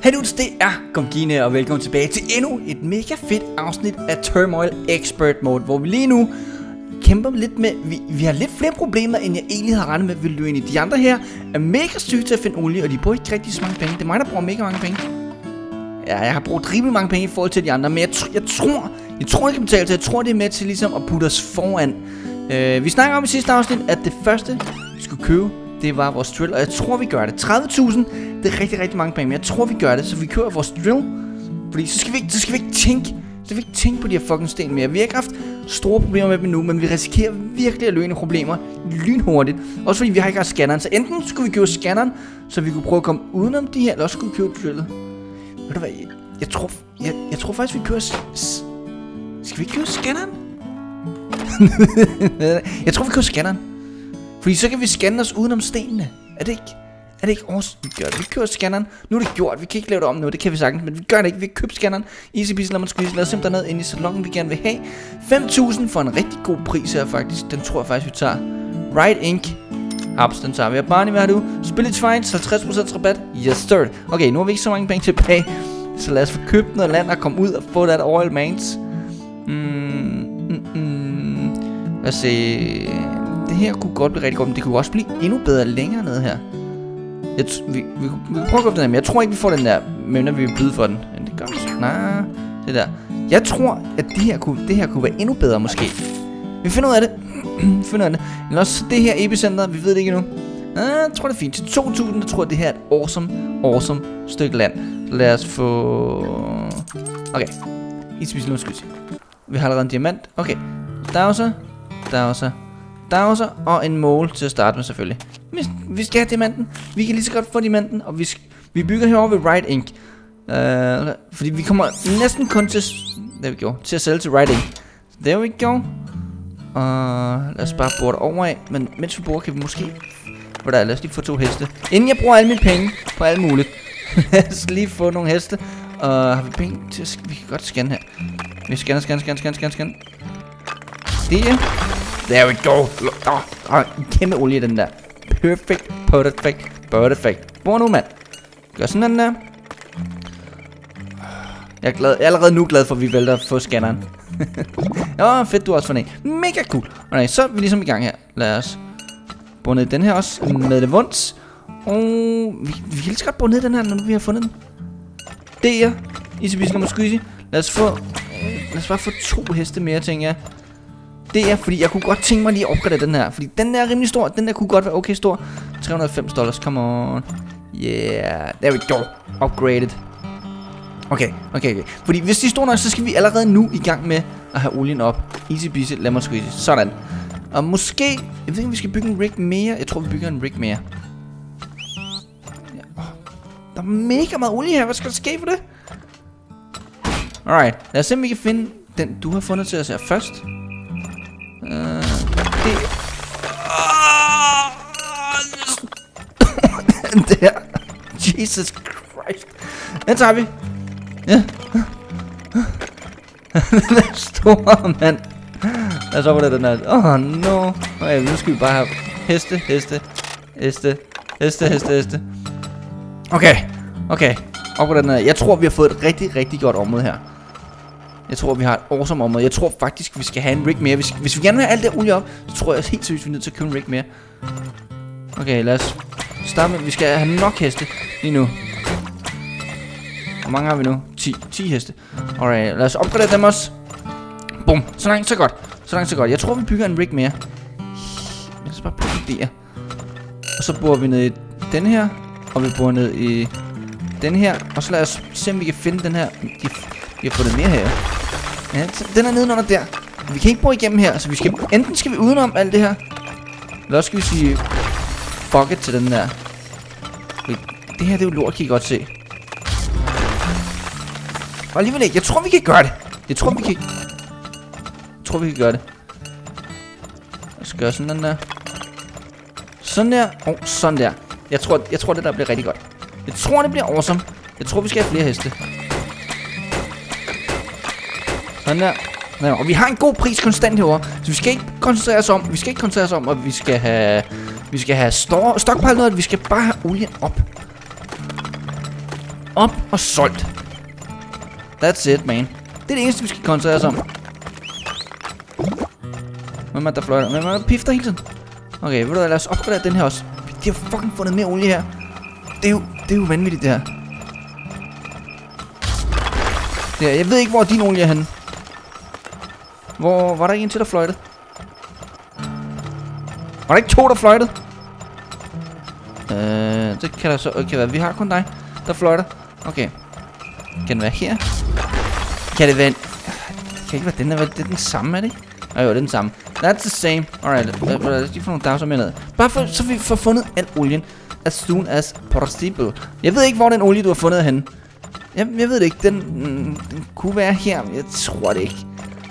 Hej du, det er Gomgine, og velkommen tilbage til endnu et mega fedt afsnit af Turmoil Expert Mode, hvor vi lige nu kæmper lidt med, vi har lidt flere problemer, end jeg egentlig havde regnet med, vi ville løbe. De andre her er mega syge til at finde olie, og de bruger ikke rigtig så mange penge. Det er mig, der bruger mega mange penge. Ja, jeg har brugt rimelig mange penge i forhold til de andre, men jeg tror, det kan betale til. Jeg tror, det er med til ligesom at putte os foran. Vi snakker om i sidste afsnit, at det første, vi skulle købe, det var vores drill, og jeg tror, vi gør det. 30.000, det er rigtig, rigtig mange penge, men jeg tror, vi gør det, så vi køber vores drill. Fordi så skal vi ikke tænke på de her fucking sten mere. Vi har ikke haft store problemer med dem nu, men vi risikerer virkelig at løse problemer lynhurtigt. Også fordi vi har ikke haft scanneren, så enten skulle vi købe scanneren, så vi kunne prøve at komme udenom de her, eller også skulle vi købe drillet. Ved du hvad, jeg tror faktisk, vi kører... Skal vi ikke købe scanneren? Jeg tror, vi køber scanneren. Fordi så kan vi scanne os udenom stenene. Er det ikke awesome? Vi gør det. Vi kører scanneren. Nu er det gjort. Vi kan ikke lave det om nu. Det kan vi sagtens. Men vi gør det ikke. Vi køber scanneren. Easy peasy lemon squeeze. Lad os simpelthen ned ind i salongen, vi gerne vil have. 5.000 for en rigtig god pris her faktisk. Den tror jeg faktisk, vi tager. Right Ink. Haps, den tager vi. Barney, hvad har du? Spillage Finds. 50% rabat. Yes, sir. Okay, nu har vi ikke så mange penge tilbage. Så lad os få købt noget land og komme ud og få that oil mans. Lad os se. Det her kunne godt blive rigtig godt, men det kunne også blive endnu bedre længere nede her. Vi kan prøve at gå den her, men jeg tror ikke, vi får den der, men når vi vil byde for den. Men det gør vi så. Nej, det der. Jeg tror, at det her kunne være endnu bedre måske. Vi finder ud af det. Eller også det her epicenter, vi ved det ikke endnu. Jeg tror, det er fint. Til 2.000, der tror jeg, det her er et awesome stykke land. Så lad os få... Okay. Vi har allerede en diamant. Okay. Dowser og en mål til at starte med selvfølgelig. Vi skal have diamanten. Vi kan lige så godt få diamanten. Og vi bygger herovre ved Right Ink. Fordi vi kommer næsten kun til... til at sælge til Right Ink. There we go. Og lad os bare bore det over af. Men mens vi borer, kan vi måske... Lad os lige få 2 heste. Inden jeg bruger alle mine penge på alt muligt. Lad os lige få nogle heste. Og har vi penge til at... Vi kan godt scanne her. Vi scanner. Det er... There we go. En kæmpe olie den der. Perfect. Bor nu, mand. Gør sådan den der. Jeg er allerede nu glad for, at vi vælter at få scanneren. Fedt, du også for den. Mega cool. Okay, så er vi ligesom i gang her. Lad os bore ned den her også. Med det vunds. Og vi kan lige så godt bore ned den her, når vi har fundet den. Det er easy peasy lemon squeezy. Lad os bare få 2 heste mere, tænker jeg. Det er fordi jeg kunne godt tænke mig lige at opgradere den her. Fordi den der er rimelig stor. Den der kunne godt være okay stor. $390. Come on. Yeah. There we go. Upgraded. Okay. Fordi hvis de er store nok, så skal vi allerede nu i gang med at have olien op. Easy peasy lemon squeezy. Sådan. Og måske... Jeg ved ikke, om vi skal bygge en rig mere. Jeg tror, vi bygger en rig mere. Ja. Der er mega meget olie her. Hvad skal der ske for det? Alright. Lad os se, om vi kan finde den, du har fundet til os her først. Den der. Jesus Christ. Den tager vi. Ja. Den er stor, mand. Lad os oppe den her. No. Okay, nu skal vi bare have heste. Okay. Op på den her. Jeg tror, vi har fået et rigtig, rigtig godt område her. Jeg tror, vi har et awesome område. Jeg tror faktisk, vi skal have en rig mere. Hvis vi gerne vil have alt det olie op, så tror jeg helt seriøst, vi er nødt til at købe en rig mere. Okay, lad os starte med. Vi skal have nok heste lige nu. Hvor mange har vi nu? 10 heste. Alright, lad os opgradere dem også. Bum. Så langt, så godt. Jeg tror, vi bygger en rig mere. Lad os bare bygge der. Og så borer vi ned i den her. Og vi borer ned i den her. Og så lad os se, om vi kan finde den her. Vi har fundet mere her. Ja, den er nedenunder der. Vi kan ikke bore igennem her. Så vi skal... Enten skal vi udenom alt det her. Eller også skal vi sige... Fuck it til den der. Det her, det er jo lort, kan I godt se. Og alligevel ikke. Jeg tror, vi kan gøre det. Jeg tror, vi kan gøre det. Jeg skal gøre sådan den der. Sådan der. Sådan der. Jeg tror, det der bliver rigtig godt. Jeg tror, det bliver awesome. Jeg tror, vi skal have flere heste. Sådan der. Og vi har en god pris konstant herovre. Så vi skal ikke koncentrere os om, at vi skal have stockpile noget. Vi skal bare have olien op. op og solgt. That's it, man. Det er det eneste, vi skal koncentrere os om. Hvem er der fløjter? Hvem er der pifter hele tiden? Okay, ved du hvad, lad os opgradere den her også. De har fucking fundet mere olie her. Det er jo vanvittigt, det her. Ja, jeg ved ikke, hvor din olie er henne. Hvor var der ikke en til, der fløjtede? Var der ikke 2, der fløjtede? Det kan der så ikke være. Vi har kun dig, der fløjter. Okay. Kan den være her? Kan det være en... Det kan ikke være den der. Det er den samme, er det ikke? Jo, det er den samme. That's the same. Alright, lad os lige få nogle dagser med ned. Bare for, så vi får fundet al olien as soon as possible. Jeg ved ikke, hvor den olie, du har fundet henne. Jeg ved det ikke. Den kunne være her, men jeg tror det ikke.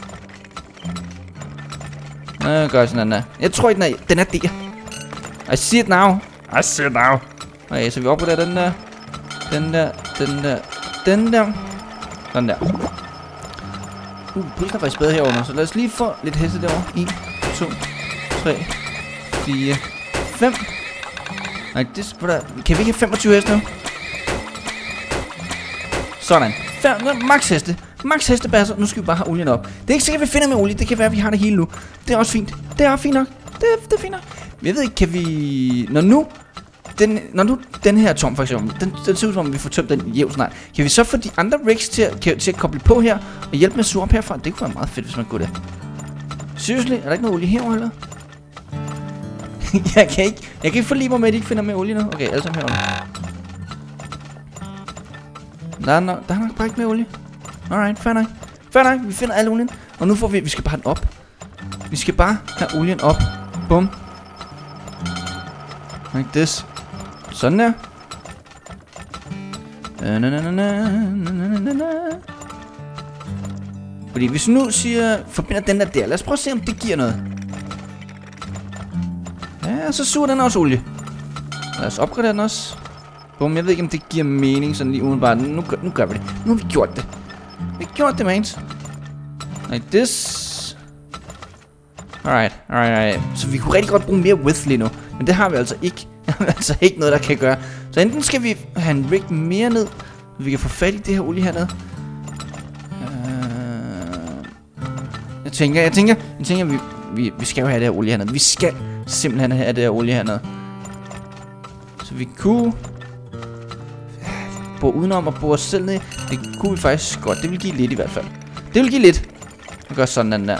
Gør sådan der. Jeg tror ikke, den er der. I see it now. I see it now. Okay, så vi opgraderer den der. Den der. Sådan der. Prisen er faktisk bedre herunder, så lad os lige få lidt heste derovre. 1, 2, 3, 4, 5. Nej, det er kan vi ikke have 25 heste nu? Sådan. Max heste. Max hestebasser. Nu skal vi bare have olien op. Det er ikke sikkert, at vi finder med olie. Det kan være, at vi har det hele nu. Det er også fint. Det er fint nok. Det er fint nok. Jeg ved ikke, kan vi... Når nu den her er tom, for eksempel, den ser ud som om vi får tømt den jævnt snart. Kan vi så få de andre rigs til at koble på her og hjælpe med at suge op herfra? Det kunne være meget fedt, hvis man kunne det. Seriously? Er der ikke noget olie herovre heller? Jeg kan ikke forlige mig med, at de ikke finder mere olie nu. Okay, alle sammen herovre. Der er nok bare ikke mere olie. Alright, fair nok. Vi finder al olien. Og nu får vi skal bare have den op. Vi skal bare have olien op. Bum. Like this. Sådan der. Fordi hvis nu siger, forbinder den der. Lad os prøve at se, om det giver noget. Ja, så suger den også olie. Lad os opgradere den også. Bum, jeg ved ikke, om det giver mening sådan lige udenbart. Nu gør vi det. Nu har vi gjort det. Vi har gjort det, mans. Like this. Alright. Så vi kunne rigtig godt bruge mere width lige nu. Men det har vi altså ikke. Det er altså ikke noget, der kan gøre. Så enten skal vi have en rig mere ned, så vi kan få fat i det her olie hernede. Jeg tænker, vi skal jo have det her olie hernede. Vi skal simpelthen have det her olie hernede. Så vi kunne bore udenom og bore os selv ned. Det kunne vi faktisk godt. Det vil give lidt i hvert fald. Det vil give lidt. Jeg gør sådan den der.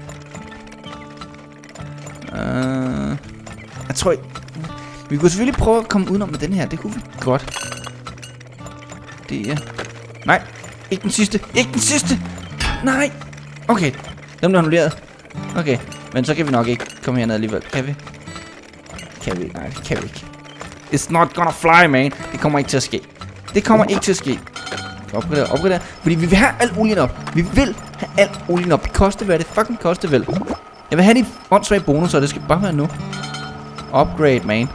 Jeg tror ikke. Vi kunne selvfølgelig prøve at komme udenom med den her. Det kunne vi godt. Det er... Nej. Ikke den sidste. Ikke den sidste. Nej. Okay. Den blev annulleret. Okay. Men så kan vi nok ikke komme herned alligevel. Kan vi? Kan vi? Nej, det kan vi ikke. It's not gonna fly, man. Det kommer ikke til at ske. Det kommer ikke til at ske. Opgradere. Fordi vi vil have al olien op. Vi vil have al olien op. Det koster, hvad det fucking koster vel. Jeg vil have de åndssvage bonusser, og det skal bare være nu. Upgrade, man.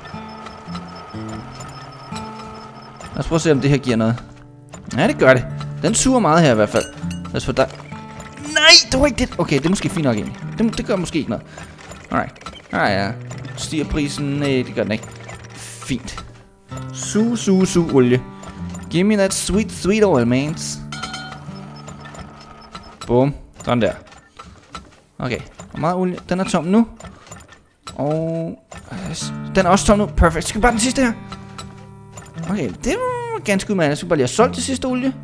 Lad os prøve at se, om det her giver noget. Ja, det gør det. Den suger meget her i hvert fald. Lad os få dig. Nej, det var ikke det. Okay, det er måske fint nok egentlig. Det gør måske ikke noget. Alright. Ja. Stiger prisen? Nej, det gør den ikke. Fint. Sug olie. Give me that sweet oil, mans. Boom. Sådan der. Okay. Hvor meget olie? Den er tom nu. Og... den er også tom nu. Perfekt. Skal vi bare den sidste her? Okay, det var ganske udmærket. Jeg skal bare lige have solgt det sidste olie.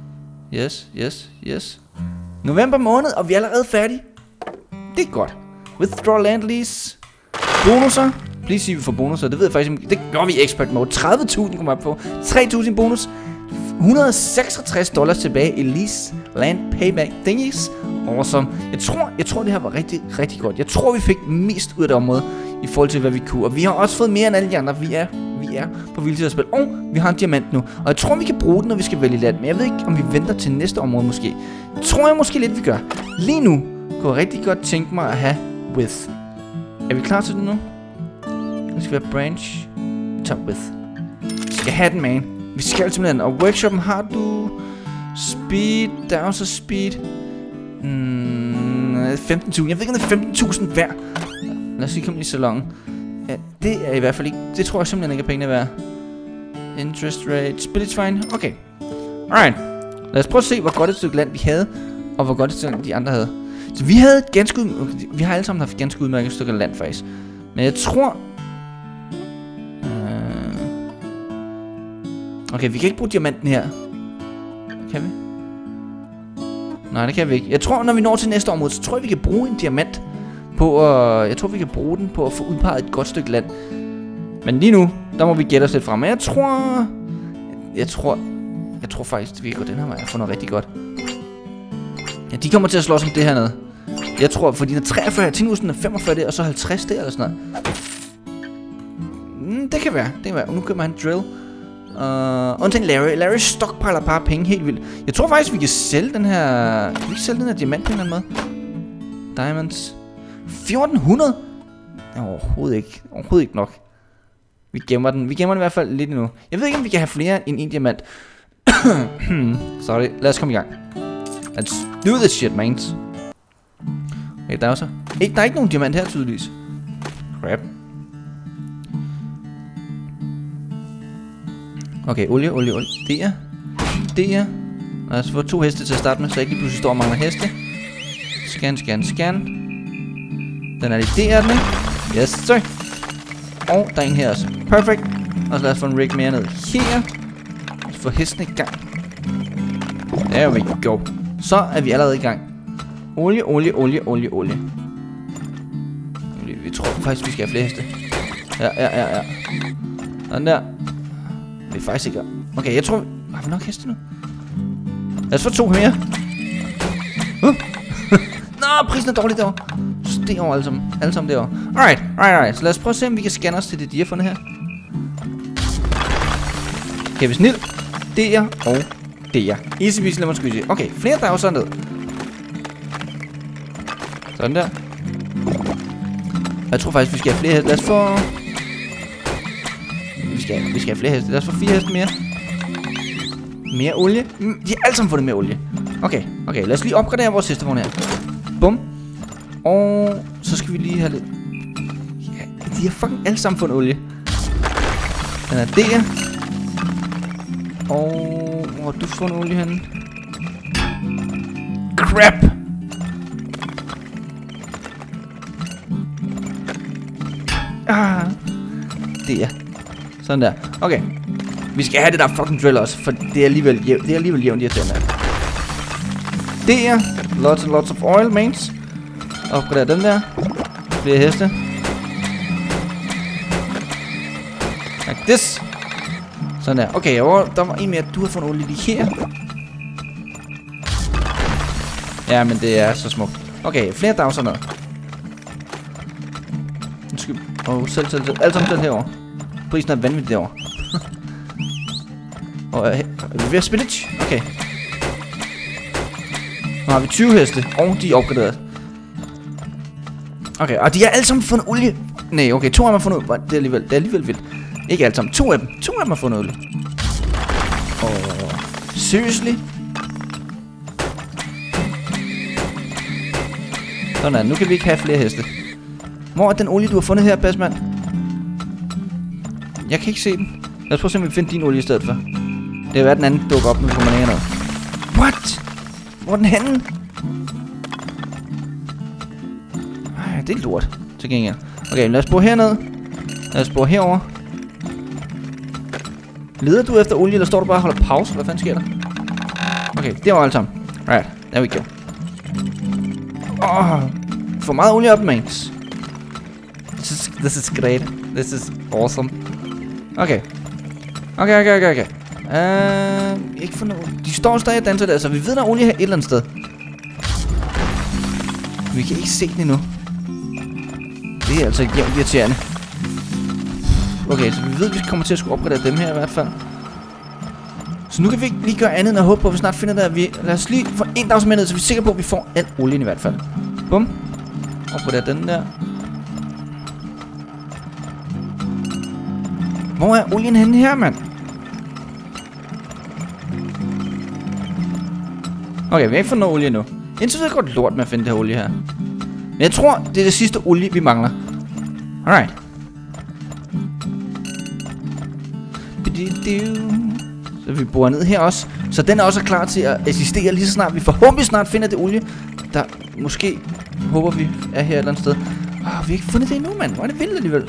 Yes. November måned, og vi er allerede færdige. Det er godt. Withdraw land lease. Bonusser. Please sige, vi får bonusser. Det ved jeg faktisk. Det gør vi i expert mode. 30.000 kommer op på. 3.000 bonus. $166 tilbage i lease land payback thingies. Awesome. Jeg tror det her var rigtig, rigtig godt. Jeg tror vi fik mest ud af det område i forhold til hvad vi kunne. Og vi har også fået mere end alle de andre. Vi er på vilje til at spille. Og vi har en diamant nu. Og jeg tror vi kan bruge den, når vi skal vælge land. Men jeg ved ikke om vi venter til næste område måske. Tror jeg måske lidt vi gør. Lige nu kunne jeg rigtig godt tænke mig at have with. Er vi klar til det nu? Det skal være branch. Top with. Vi skal have den, man. Vi skal simpelthen. Og workshoppen har du speed. Der er også speed. 15.000. Jeg ved ikke om det er 15.000 hver. Lad os lige komme i salongen. Ja, det er i hvert fald ikke. Det tror jeg simpelthen ikke er pengene værd. Interest rate. Spillage fine. Okay. Alright. Lad os prøve at se, hvor godt et stykke land vi havde, og hvor godt et stykke land de andre havde. Så vi havde vi har alle sammen haft ganske udmærket stykke land faktisk. Men jeg tror... Okay, vi kan ikke bruge diamanten her. Kan vi? Nej, det kan vi ikke. Jeg tror, når vi når til næste område, så tror jeg, vi kan bruge en diamant på at... Jeg tror, vi kan bruge den på at få udpeget et godt stykke land. Men lige nu, der må vi gætte os lidt frem. Men jeg tror faktisk, vi kan gå den her vej og få noget rigtig godt. Ja, de kommer til at slås om det hernede. Jeg tror, fordi der er 43, jeg tænker, er 45 der, og så 50 der, eller sådan noget. Det kan være, Og nu kommer han drill. Undtagen Larry stockpiler bare penge helt vildt. Jeg tror faktisk, vi kan sælge den her... Kan vi ikke sælge den her diamant på en eller anden måde? Diamonds. 1400? Overhovedet ikke nok. Vi gemmer den i hvert fald lidt endnu. Jeg ved ikke, om vi kan have flere end en diamant. Sorry, lad os komme i gang. Let's do this shit, mans. Okay, der er også... der er ikke nogen diamant her, tydeligvis. Crap. Okay, olie. Der. Lad os få 2 heste til at starte med, så jeg ikke lige pludselig står og mangler heste. Scan. Den er lige der, den. Yes, sir. Og der er en her også. Perfect. Og så lad os få en rig mere ned her. Lad os få hesten i gang. There we go. Så er vi allerede i gang. Olie. Vi tror faktisk, vi skal have flere heste. Ja. Sådan der. Vi er faktisk ikke. Okay, jeg tror... Har vi nok heste nu? Lad os få 2 mere. Nå, prisen er dårlig derovre. Det over alle sammen derovre. Alright. Så lad os prøve at se, om vi kan scanne os til det, de har fundet her. Okay, vi snil. Der og der. Easy peasy lemon squeezy. Okay, flere der er jo sådan ned. Sådan der. Jeg tror faktisk, vi skal have flere heste. Lad os få... Vi skal have flere heste. Lad os få 4 heste mere. Mere olie. De har alle sammen fundet mere olie. Okay, lad os lige opgradere vores hestevogn her. Bum. Og så skal vi lige have lidt... Ja, de har fucking alle sammen fundet olie. Den er der. Og... Hvor har du fundet olie henne? Crap! Der. Sådan der. Okay. Vi skal have det der fucking drill også, for det er alligevel jævnt irriterende. Der. Lots of oil, mains. Opgradere den der. Flere heste. Like this. Sådan der. Okay, der var en mere. Du har fundet olie lige her. Ja, men det er så smukt. Okay, flere dager sådan noget. Undskyld. Selv. Alt sammen selv herovre. Prisen er vanvittigt derovre. Og er vi ved at spillage? Okay. Nu har vi 20 heste, og de er opgraderet. Okay, og de har alle sammen fundet olie. Nej, okay, 2 af dem har fundet olie. Det er alligevel vildt. Ikke alle sammen, 2 af dem har fundet olie. Seriously? Sådan, nu kan vi ikke have flere heste. Hvor er den olie, du har fundet her, Bassmand? Jeg kan ikke se den. Lad os prøve at se, om vi finder din olie i stedet for. Det er været den anden dukker op, når vi kommer ned noget. What? Hvor er den henne? Ej, det er lort. Til gengæld. Okay, lad os bore herned. Lad os bore herover. Leder du efter olie, eller står du bare og holder pause? Hvad fanden sker der? Okay, det var alt sammen. Right, there we go. For meget olie op, mates. This is great. This is awesome. Okay. Ikke for noget. De står stadig og danser der, så vi ved, der er olie her et eller andet sted. Vi kan ikke se den endnu. Det er altså jævnt irriterende. Okay, så vi ved, at vi kommer til at skulle opgradere dem her i hvert fald. Så nu kan vi ikke lige gøre andet end at håbe på, at vi snart finder der. Lad os lige få en dags med ned, så vi er sikre på, at vi får al olien i hvert fald. Bum. Opgradere den der. Hvor er olien henne her, mand? Okay, vi har ikke fundet noget olie endnu. Indtil så er det godt lort med at finde det her olie her. Men jeg tror, det er det sidste olie, vi mangler. Alright. Så vi borer ned her også. Så den er også klar til at assistere lige så snart vi forhåbentlig snart finder det olie. Der måske håber vi er her et eller andet sted. Vi har ikke fundet det endnu, mand. Hvor er det vildt alligevel.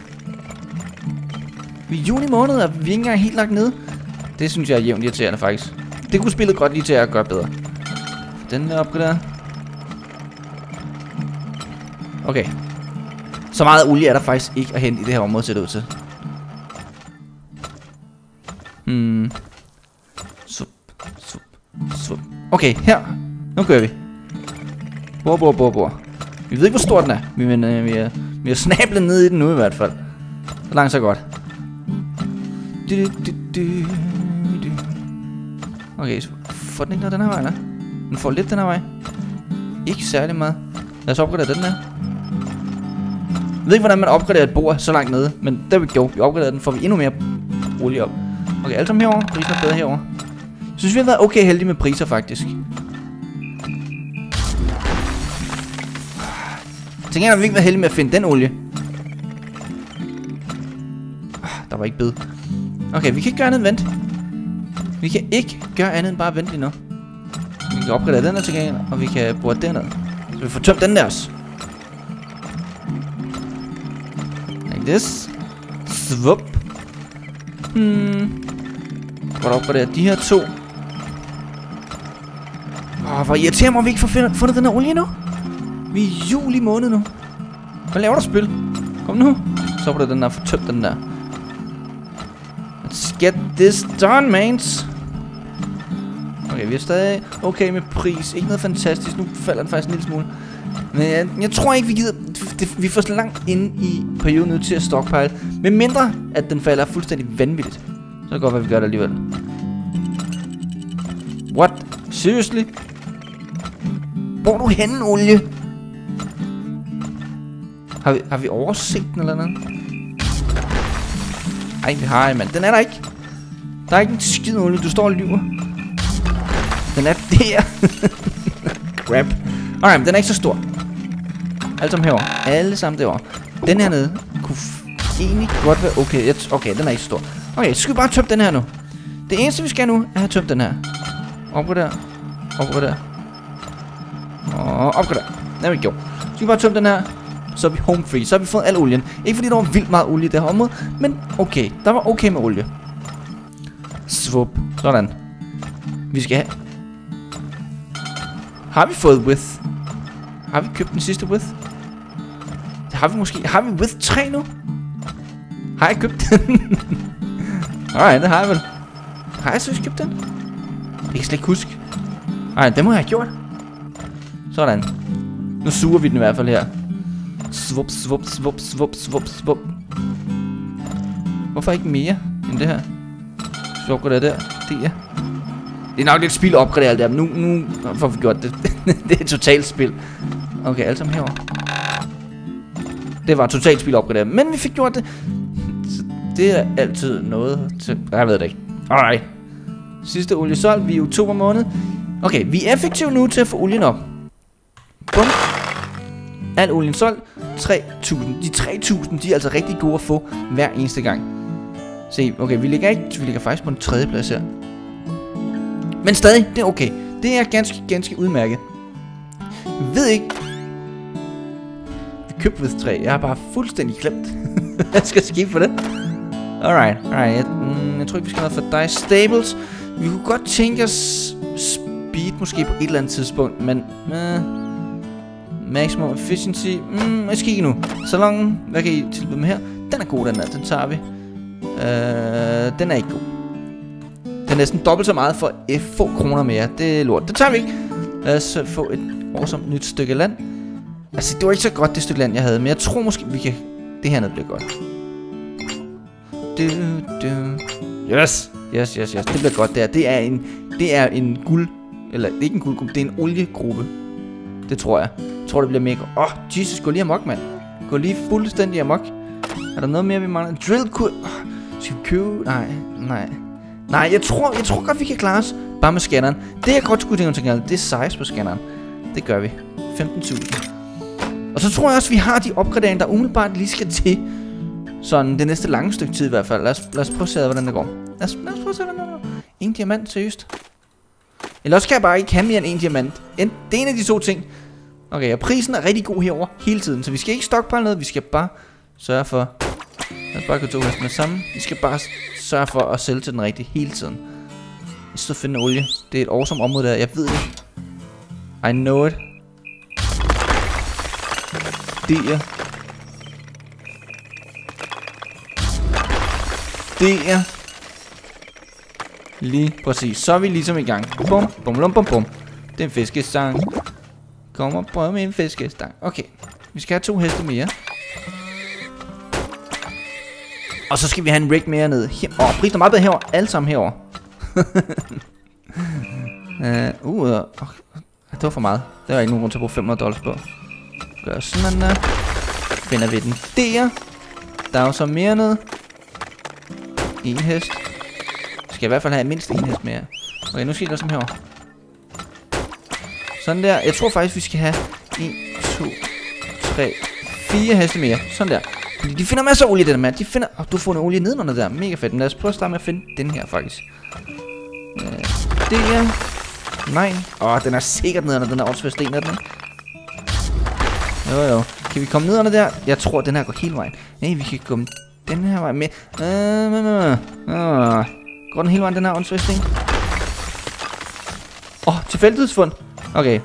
Vi er i juni måned, og vi er ikke engang helt lagt ned. Det synes jeg er jævnt irriterende faktisk. Det kunne spillet godt lige til at gøre bedre. Den er opgraderet. Okay. Så meget olie er der faktisk ikke at hente i det her område, ser det ud til. Sup. Okay, her. Nu kører vi. Bor. Vi ved ikke, hvor stor den er. Men vi har snablet ned i den nu i hvert fald. Så langt så godt. Okay, så får den ikke noget den her vej, eller? Den får lidt den her vej. Ikke særlig meget. Lad os opgradere den her. Jeg ved ikke, hvordan man opgraderer et bord så langt nede. Men der vi go. Vi opgraderer den, får vi endnu mere olie op. Okay, alt sammen herovre. Prisen er bedre herovre. Jeg synes, vi har været okay heldige med priser, faktisk. Jeg tænker, at vi ikke været heldige med at finde den olie. Der var ikke bed. Okay, vi kan ikke gøre andet end vente. Vi kan ikke gøre andet end bare vente lige nu. Vi kan opgradere den her til gengæld, og vi kan bore den ned. Så vi får tømt den der også. Like this. Svup. Godt opgradere de her to. Hvor irriterer mig, at vi ikke får fundet den her olie nu. Vi er i juli måned nu. Hvad laver du, spil? Kom nu. Så opgradere den der, få tømt den der. Let's get this done, mans. Okay, vi er stadig okay med pris. Ikke noget fantastisk. Nu falder den faktisk en lille smule. Men jeg tror ikke, vi gider. Vi får så langt inde i perioden ud til at stockpile. Men mindre, at den falder fuldstændig vanvittigt. Så er det godt, hvad vi gør det alligevel. What? Seriously? Hvor er du henne, olie? Har vi overset den eller noget? Ej, det har jeg, mand. Den er der ikke. Der er ikke en skid olie. Du står og lyver. Den er der. Crap. Alright, den er ikke så stor. Alle sammen herovre. Alle sammen derovre. Den her nede kunne egentlig godt være okay. Okay, den er ikke så stor. Okay, så skal vi bare tømme den her nu. Det eneste vi skal nu er at have tømt den her. Opgradere. Og opgradere. There we go. Så skal vi bare tømme den her. Så er vi home free. Så har vi fået al olien. Ikke fordi der var vildt meget olie i det her område, men okay. Der var okay med olie. Svup. Sådan. Vi skal have. Har vi fået width? Har vi købt den sidste width? Det har vi måske. Har vi width 3 nu? Har jeg købt den? Alright, det har jeg vel. Har jeg så købt den? Det kan jeg slet ikke huske. Alright, det må jeg have gjort. Sådan. Nu suger vi den i hvert fald her. Svup. Hvorfor ikke mere end det her? Så opgraderer der. Det er. Det er nok lidt spil at opgradere alt det her. Nu får vi gjort det. Det er et totalt spil. Okay, alt sammen herovre. Det var totalt spil at opgradere. Men vi fik gjort det. Så det er altid noget til. Jeg ved det ikke. Alright. Sidste olie solgt. Vi er i oktober måned. Okay, vi er effektive nu til at få olien op. Bum. Al olien solgt. 3.000. De 3.000, de er altså rigtig gode at få hver eneste gang. Se, okay, vi ligger faktisk på en 3. plads her. Men stadig, det er okay. Det er ganske udmærket. Jeg ved ikke. Vi købte ved 3. Jeg har bare fuldstændig glemt. Hvad skal ske for det? Alright. Jeg tror ikke, vi skal have noget for dig. Stables. Vi kunne godt tænke os speed måske på et eller andet tidspunkt. Men maximum efficiency. Måske ikke nu. Salongen. Hvad kan I tilbyde med her? Den er god, den der. Den tager vi. Den er ikke god. Det er næsten dobbelt så meget for få kroner mere. Det er lort. Det tager vi ikke. Lad os få et awesome nyt stykke land. Altså, det var ikke så godt, det stykke land, jeg havde. Men jeg tror måske, vi kan. Det her nede bliver godt. Yes. Det bliver godt der. Det er en guld. Eller det er ikke en guldgruppe. Det er en oliegruppe. Det tror jeg. Jeg tror, det bliver mega. Jesus, gå lige amok, mand. Gå lige fuldstændig amok. Er der noget mere, vi mangler? Drill cool. Skal vi købe? Nej, jeg tror godt, vi kan klare os. Bare med scanneren. Det jeg godt skulle tænke, det er size på scanneren. Det gør vi. 15.000. Og så tror jeg også, vi har de opgraderinger, der umiddelbart lige skal til. sådan det næste lange stykke tid i hvert fald. Lad os prøve at se, hvordan det går. Lad os prøve at se, hvordan det går. En diamant, seriøst. Eller også kan jeg bare ikke have mere end en diamant. Det er en af de to ting. Okay, og prisen er rigtig god herover hele tiden. Så vi skal ikke stockpile noget, vi skal bare sørge for... Lad os bare gå 2 heste med sammen. Vi skal bare sørge for at sælge til den rigtige hele tiden. I stedet for at finde olie. Det er et awesome område der, jeg ved det. I know it. Det er lige præcis. Så er vi ligesom i gang. Bum, bum, bum, bum, bum. Det er en fiskestang. Kom og prøv med en fiskestang. Okay, vi skal have 2 heste mere. Og så skal vi have en rig mere ned. Prisen er meget bedre herovre. Alle sammen herovre. Det var for meget. Der var ikke nogen grund til at bruge $500 på. Gør sådan der. Finder vi den der. Der er jo så mere ned. En hest. Skal i hvert fald have mindst en hest mere. Okay, nu skal jeg sådan herovre. Sådan der. Jeg tror faktisk vi skal have 1, 2, 3, 4 heste mere. Sådan der. Fordi de finder masser af olie, det der med. De finder... du får en olie nedenunder der. Mega fedt. Men lad os prøve at starte med at finde den her faktisk. Det er... Nej. Den er sikkert nedenunder den her åndsvære sten, er den ikke? Jo. Kan vi komme nedenunder der? Jeg tror, den her går hele vejen. Nej, vi kan komme den her vej med. Går den hele vejen, den her åndsvære sten? Tilfældighedsfund. Okay.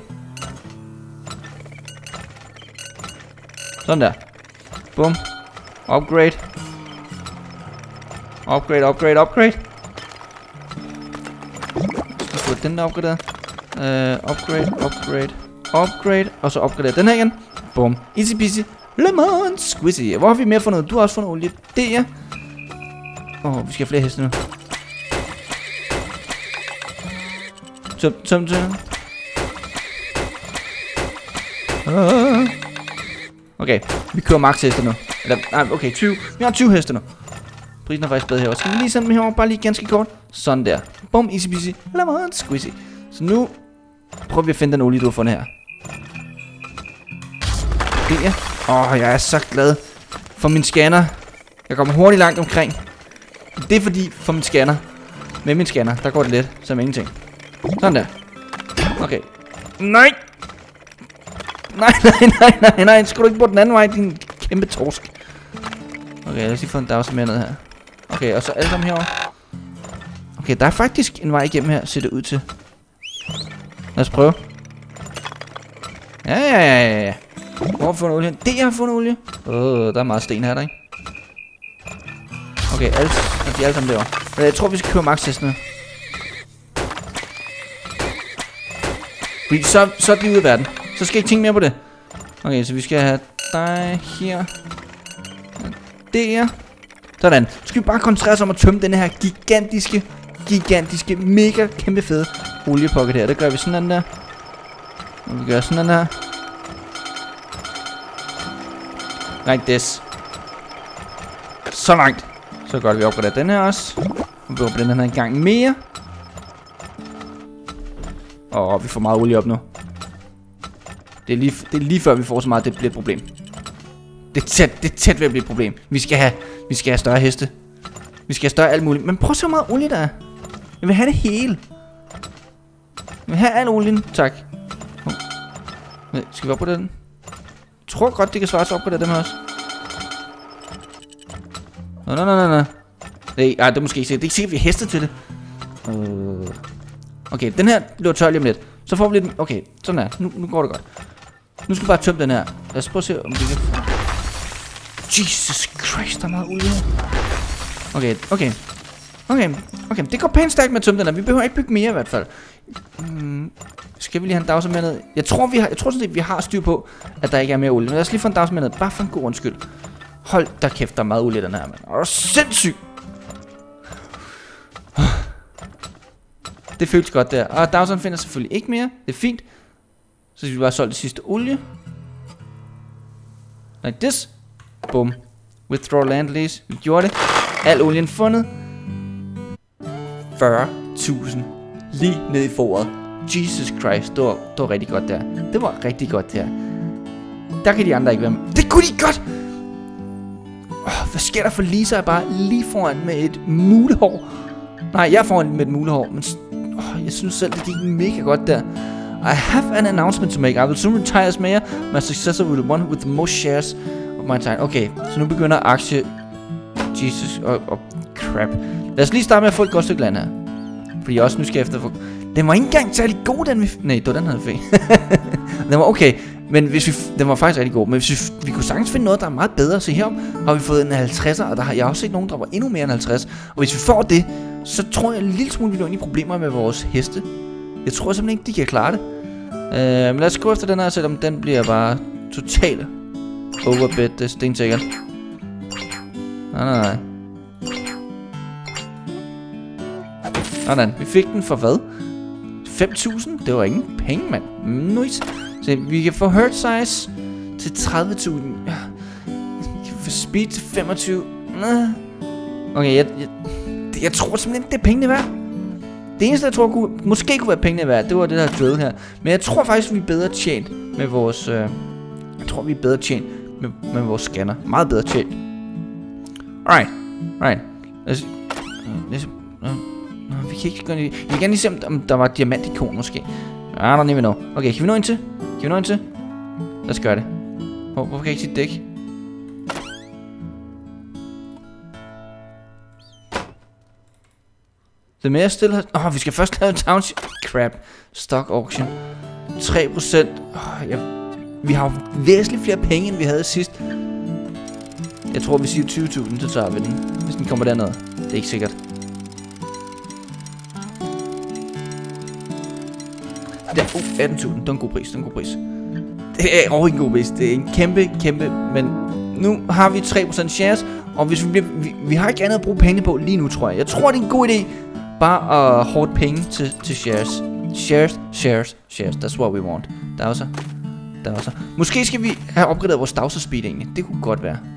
Sådan der. Bum. Upgrade. Upgrade. Så får den der opgraderet. Upgrade. Og så opgradere den her igen. Bum. Easy peasy. Lemon squeezy. Hvor har vi mere fundet? Du har også fundet olie. Det er. Vi skal have flere heste nu. Tøm. Okay, vi kører max heste nu. Okay, 20. Vi har 20 heste nu. Prisen er faktisk bedre her. Skal vi lige sende dem herover, bare lige ganske kort. Sådan der. Bum, easy peasy. Lemon squeezy. Så nu prøver vi at finde den olie, du har fundet her. Det er. Jeg er så glad for min scanner. Jeg kommer hurtigt langt omkring. Det er fordi, for min scanner. Med min scanner, der går det let, som ingenting. Sådan der. Okay. Nej. Skal du ikke på den anden vej, din kæmpe torsk. Okay, lad os lige få en dags mere ned her. Okay, og så alle sammen herovre. Okay, der er faktisk en vej igennem her, ser det ud til. Lad os prøve. Ja. Hvor har vi fundet olie? Det har fundet olie. Der er meget sten her, der, ikke? Okay, de er alle sammen derovre. Men jeg tror, vi skal købe max hesten nu. Fordi så er de ude af verden. Så skal jeg ikke tænke mere på det. Okay, så vi skal have dig her. Der. Sådan. Så skal vi bare koncentrere os om at tømme den her gigantiske, mega kæmpe fede oliepocket her. Det gør vi sådan der. Og vi gør sådan der. Like this. Så langt. Så gør vi opgraderer den her også. Vi opgraderer den her en gang mere. Vi får meget olie op nu. Det er lige før vi får så meget, det bliver et problem. Det er tæt ved at blive et problem. Vi skal have større heste. Vi skal have større alt muligt. Men prøv at se, hvor meget olie der er. Jeg vil have det hele. Jeg vil have al olien, tak. Skal vi op på den? Jeg tror godt, det kan svare sig op på det, dem her også. Nej. Det er måske ikke sikkert. Det er ikke sikkert, vi har heste til det. Okay, den her bliver tør lige om lidt. Så får vi lidt... Okay, sådan her. Nu går det godt. Nu skal vi bare tømme den her. Lad os prøve at se, om vi kan... Jesus Christ, der er meget olie her. Okay. Det går pænt stærkt med at tømme den her. Vi behøver ikke bygge mere i hvert fald. Skal vi lige have en dags med ned? Jeg tror sådan set, vi har styr på, at der ikke er mere olie. Men lad os lige få en dags med ned. Bare for en god undskyld. Hold da kæft, der er meget olie den her, mand. Det er sindssygt. Det føles godt der. Og Dawson finder selvfølgelig ikke mere. Det er fint. Så skal vi bare solge det sidste olie. Like this. Boom. Withdraw land lease. Vi gjorde det. Al olien fundet. 40.000. Lige ned i foret. Jesus Christ. Det var rigtig godt der. Det var rigtig godt der. Der kan de andre ikke være med. Det kunne de godt. Hvad sker der for Lisa er bare lige foran med et mulehår? Nej, jeg er foran med et mulehår, men jeg synes selv, det gik mega godt der. I have an announcement to make. I will soon retire as mayor. My successor will be one with the most shares of my time. Okay, så nu begynder aktie... Jesus, crap. Lad os lige starte med at få et godt stykke land her. Fordi jeg også nu skal efter... Den var ikke engang særlig god, den vi... Nej, det var den havde fint. Den var okay, men den var faktisk rigtig god. Men hvis vi kunne sagtens finde noget, der er meget bedre. Så her har vi fået en 50'er, og jeg har også set nogen, der var endnu mere end 50. Og hvis vi får det, så tror jeg en lille smule, vi løber ind i problemer med vores heste. Jeg tror simpelthen ikke, de kan klare det. Men lad os gå efter den her, selvom den bliver bare totalt overbid. Det er stensikkert. Nej. Sådan, vi fik den for hvad? 5.000? Det var ingen penge, mand. Nice. Så vi kan få herd size til 30.000. Vi kan få speed til 25. Okay, jeg tror simpelthen ikke, det er pengene værd. Det eneste, jeg tror måske kunne være pengene værd, det var det der drill her. Men jeg tror faktisk, vi er bedre tjent med vores... jeg tror, vi er bedre tjent med vores scanner. Meget bedre tjent. Alright. Vi kan ikke gøre det. Jeg vil gerne lige se, om der var et diamantikon måske. I don't even know. Okay, kan vi nå ind til? Lad os gøre det. Hvorfor kan jeg ikke sige dæk? Det er mere stille her. Vi skal først lave township. Crap. Stock auction. 3%. Vi har væsentligt flere penge, end vi havde sidst. Jeg tror, vi siger 20.000, så tager vi den. Hvis den kommer derned. Det er ikke sikkert. Der, 18.000. Det er en god pris. Det er overhovedet en god pris. Det er en kæmpe. Men nu har vi 3% shares. Og hvis vi har ikke andet at bruge penge på lige nu, tror jeg. Jeg tror, det er en god idé. Bare at hårde penge til shares. Shares. That's what we want. Der er også. Måske skal vi have opgraderet vores dowser speed egentlig. Det kunne godt være.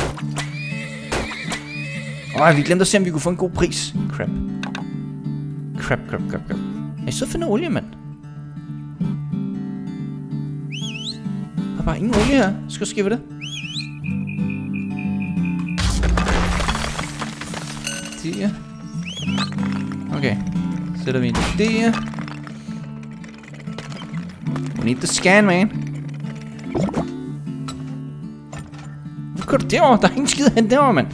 Vi glemte at se, om vi kunne få en god pris. Crap. Jeg så finder olie, mand. Der er bare ingen olie her. Skal jeg skrive det? Det. Okay. Sætter vi en det. We need the scan, man. Hvor går du derovre? Der er ingen skid hen derovre, mand.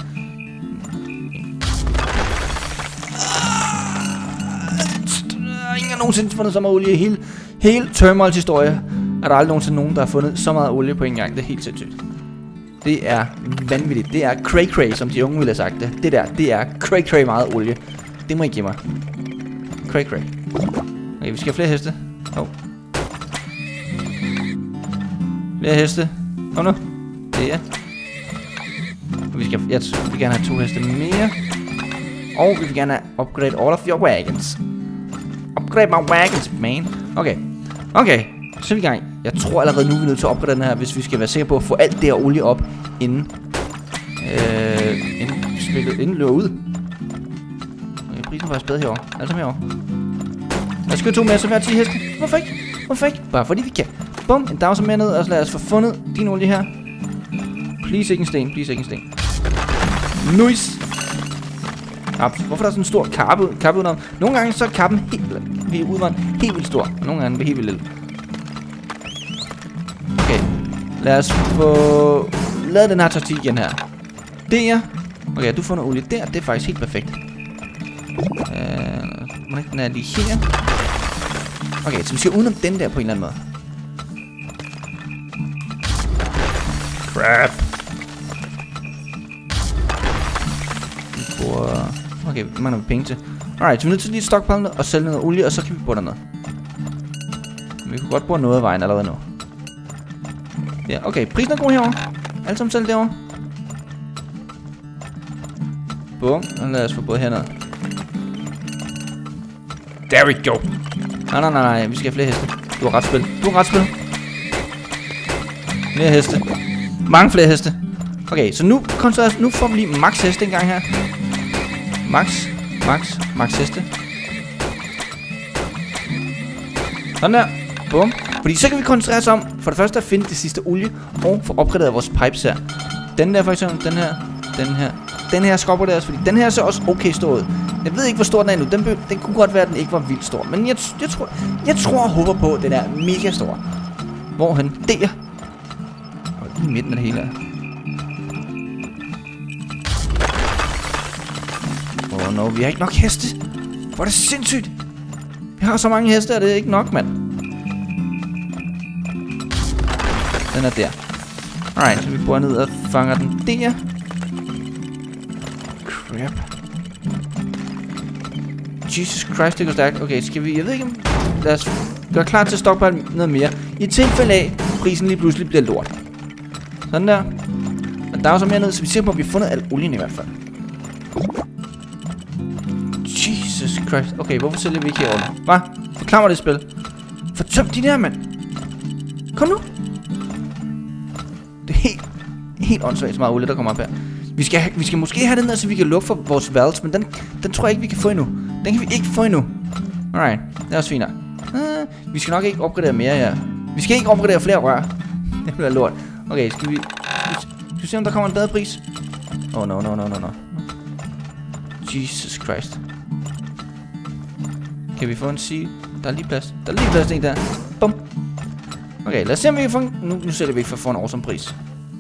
Ingen har nogensinde fundet så meget olie i hele Turmoils historie. Er der aldrig nogensinde nogen, der har fundet så meget olie på en gang. Det er helt sindssygt. Det er vanvittigt. Det er cray, som de unge ville have sagt det. Det er cray meget olie. Det må I give mig. Cray. Okay, vi skal have flere heste. Flere heste. Kom nu. Det er. Jeg vil gerne have 2 heste mere. Og vi vil gerne have upgrade all of your wagons. Upgrade my wagons, man. Okay. Så er vi i gang. Jeg tror allerede nu, vi er nødt til at opgradere den her, hvis vi skal være sikre på at få alt det her olie op, inden løber ud. Okay, prisen er faktisk bedre herovre. Altså herovre. Lad os købe 2 mere, så vi har 10 heste. Hvorfor ikke? Bare fordi vi kan. Bum, en dowser mere ned, og så lad os få fundet din olie her. Please ikke en sten. Nice. Hvorfor er der sådan en stor kappe udenom? Nogle gange så er kappen helt vildt stor, og nogle gange er den helt vildt lille. Okay, lad os få lavet den her tortilla igen her. Der. Okay, du får noget olie der, det er faktisk helt perfekt. Den er lige her. Okay, så vi skal udenom den der på en eller anden måde. Crap. Okay, det mangler vi penge til. Alright, så vi er nødt til lige at stockpile og sælge noget olie, og så kan vi bruge dernede. Vi kunne godt bruge noget af vejen allerede nu. Ja, okay, prisen er god herovre. Alle sammen sælge derovre. Bum, og lad os få både hernede. There we go. Nej, vi skal have flere heste. Du har ret spil. Flere heste. Mange flere heste. Okay, så nu får vi lige max heste en gang her. Max heste. Sådan der. Bum. Fordi så kan vi koncentrere os om, for det første at finde det sidste olie, og få opgraderet vores pipes her. Den der for eksempel, den her. Den her skal opgraderes, fordi den her ser også okay stor ud. Jeg ved ikke, hvor stor den er nu. Den kunne godt være, at den ikke var vildt stor. Men jeg tror og håber på, at den er mega stor. Hvorhen? Der. Og lige i midten af det hele. No, vi har ikke nok heste. Hvor er det sindssygt. Vi har så mange heste, og det er ikke nok, mand. Den er der. Alright, så vi bor ned og fanger den der. Crap. Jesus Christ, det går stærkt. Okay, skal vi... Jeg ved ikke om... Lad os gøre klar til at stockpile noget mere. I tilfælde af, prisen lige pludselig bliver lort. Sådan der. Men der er jo så mere ned, så vi ser på, at vi har fundet al olien i hvert fald. Jesus Christ. Okay, hvorfor sælger vi ikke herovre? Hvad? Forklar mig det spil. Fortøm de der, mand. Kom nu. Det er helt åndssvagt så meget olie, der kommer op her. Vi skal måske have den der, så vi kan lukke for vores valves, men den tror jeg ikke, vi kan få endnu. Den kan vi ikke få endnu. Alright, det er også fint. Vi skal nok ikke opgradere mere her. Vi skal ikke opgradere flere rør. Det bliver lort. Okay, skal vi se, om der kommer en bedre pris? Oh, no. Jesus Christ. Kan vi få en sige? Der er lige plads. Der er lige plads til en der. Bum. Okay, lad os se, om vi kan få en... Nu sælger vi ikke for at få en awesome pris.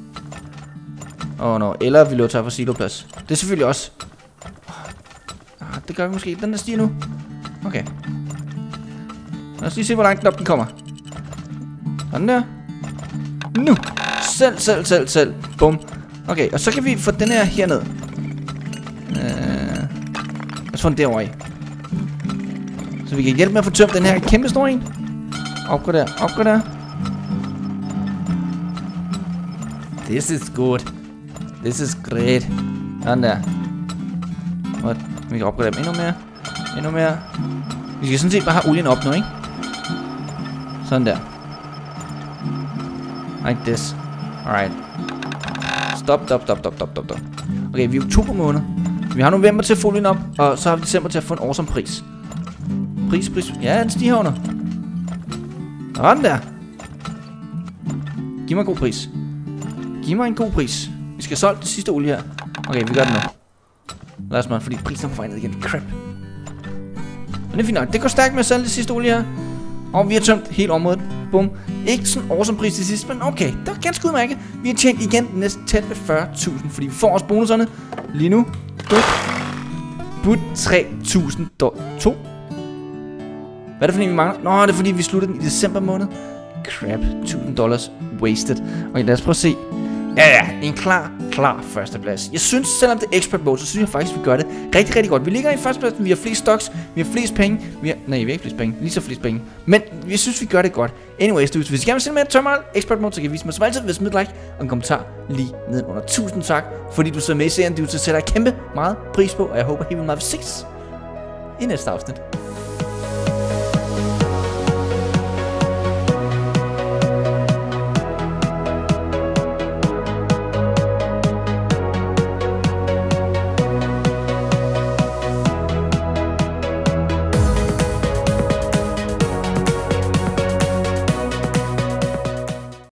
No. Eller vi løber tage for siloplads. Det er selvfølgelig også... det gør vi måske. Den der stiger nu. Okay. Lad os lige se, hvor langt den op den kommer. Sådan der. Nu. Selv. Bum. Okay, og så kan vi få den her herned. Lad os få den derovre i. Så vi kan hjælpe med at få tømt den her kæmpe store en. Opgrader. This is good. This is great. Sådan der. What? Vi kan opgradere dem endnu mere. Vi skal sådan set bare have olien op nu, ikke? Sådan der. Like this. Alright. Stop. Okay, vi er oktober måned. Vi har november til at få olien op, og så har vi december til at få en awesome pris. Pris. Ja, den stiger under. Sådan der. Giv mig en god pris. Vi skal solge det sidste olie her. Okay, vi gør det nu. Lad os fordi prisen er på vej ned igen. Crap. Men det er fint nok. Det går stærkt med at sælge det sidste olie her. Og vi har tømt hele området. Bum. Ikke sådan awesome pris til sidst, men okay. Det var ganske udmærket. Vi har tjent igen næsten tæt ved 40.000, fordi vi får også bonuserne. Lige nu. But 3.000 $2. Hvad er det fordi vi mangler? Nå, det er fordi vi sluttede den i december måned. Crap, $1.000 wasted. Okay, lad os prøve at se. Ja, en klar førsteplads. Jeg synes, selvom det er expert mode, så synes jeg faktisk, vi gør det rigtig godt. Vi ligger i førstepladsen, vi har flest stocks, vi har flest penge. Nej, vi har ikke flest penge, lige så flest penge. Men jeg synes, vi gør det godt. Anyways, dudes, hvis I gerne vil se mere Thermal expert mode, så kan I vise mig som altid ved at smide et like og en kommentar lige nedenunder. Tusind tak, fordi du så med i serien, dudes. Så sætter jeg kæmpe meget pris på, og jeg håber helt vildt meget, vi ses i næste afsnit.